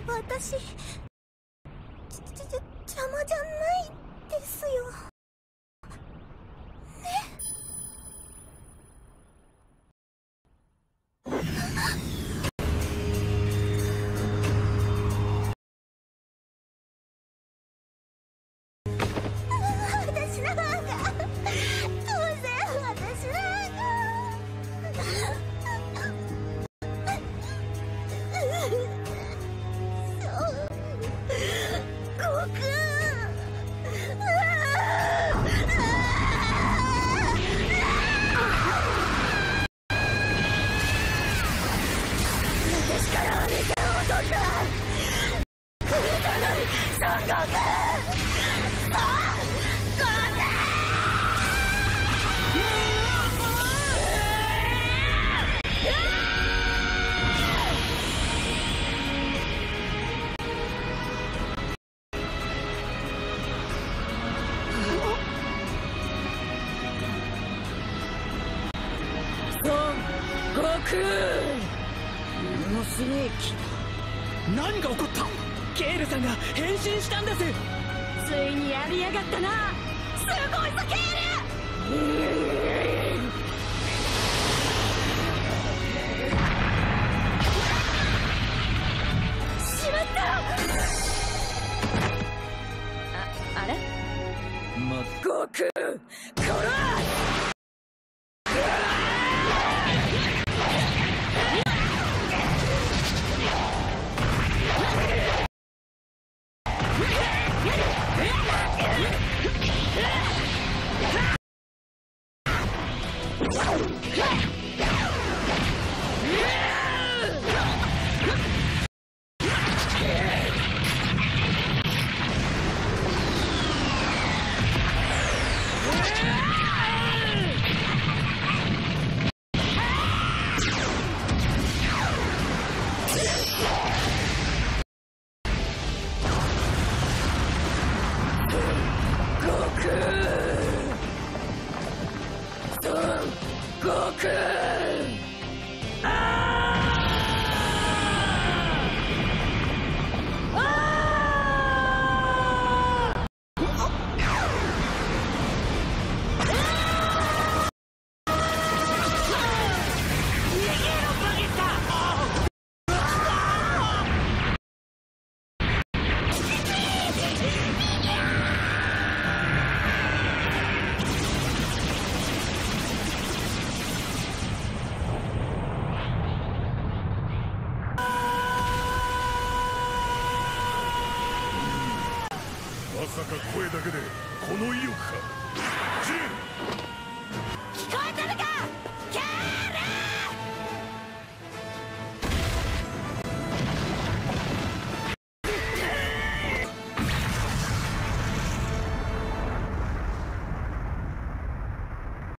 私邪魔じゃないですよね。私の方が当然私の方がそう悟空私からお店を取った来るたのに孫悟空悟空ものすげえ気だ。 何が起こった？ケールさんが変身したんです。 ついにやりやがったな。すごいぞケール。しまった。あれ悟空こら悟空まさか声だけでこの威力か。